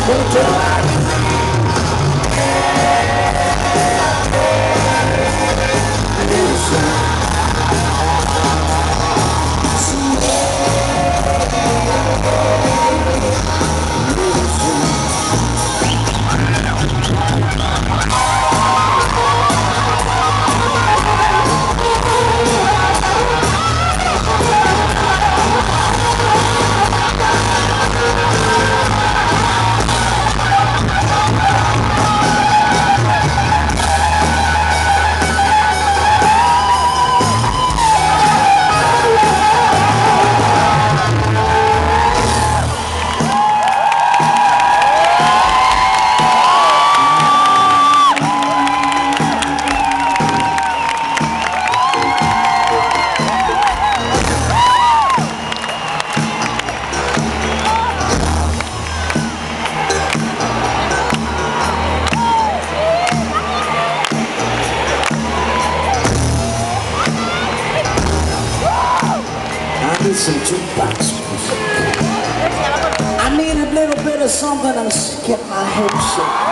Some jukebox music. I need a little bit of something to get my head shaking.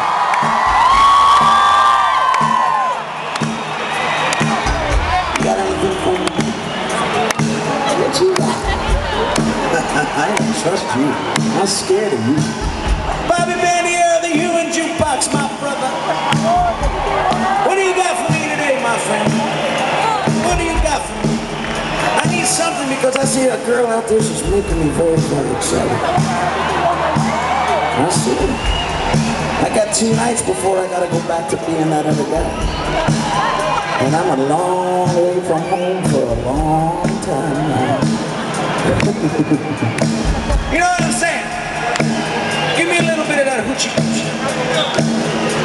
You got anything for me? What you got? I don't trust you. I'm scared of you. Bobby Bandiero, the human jukebox, my brother. What do you got for me today, my friend? What do you got for me? I need something because I see a girl out there, she's making me very, very excited. I see it. I got 2 nights before I gotta go back to being that other guy. And I'm a long way from home for a long time now. You know what I'm saying? Give me a little bit of that hoochie coochie.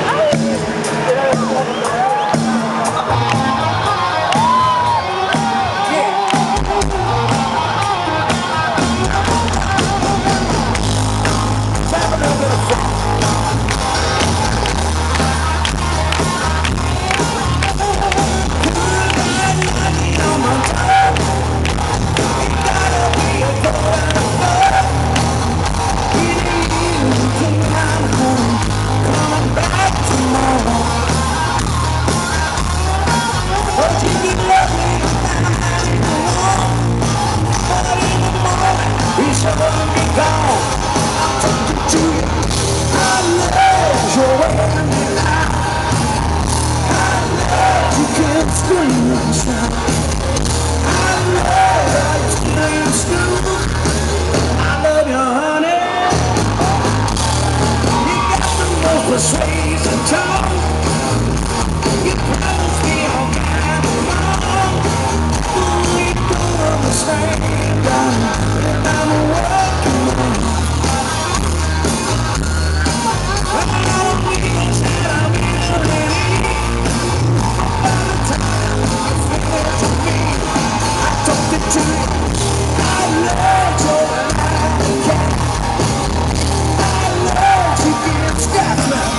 Persuasion tongue. You promised me all kind of wrong. We don't understand. I'm working on. I don't need that I'm in. By the time you feel it to me, I talked it to you. I love your cat. I love to give Scotland.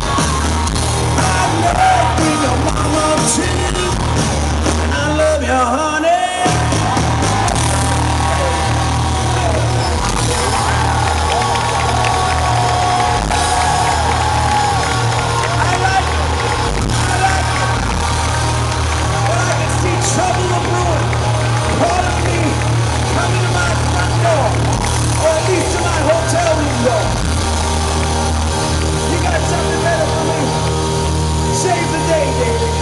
I love you, honey. I like it. But I can see trouble brewing. Calling me, coming to my front door, or at least to my hotel window. You got something better for me? Save the day, baby.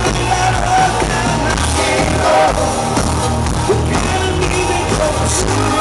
Stop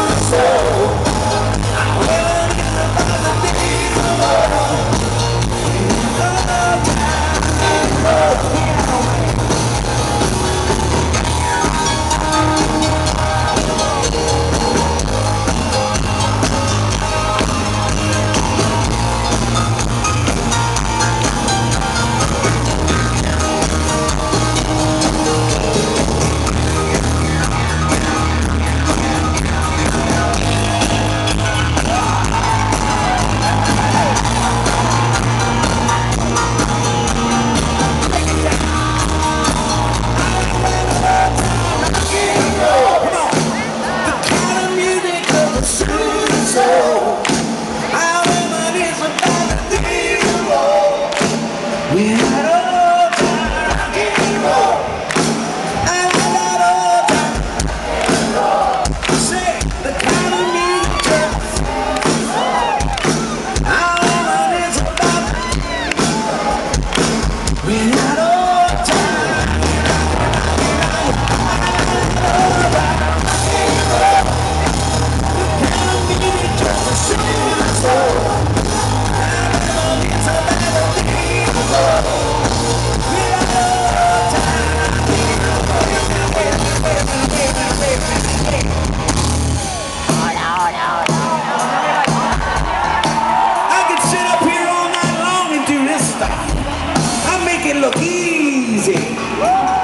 me.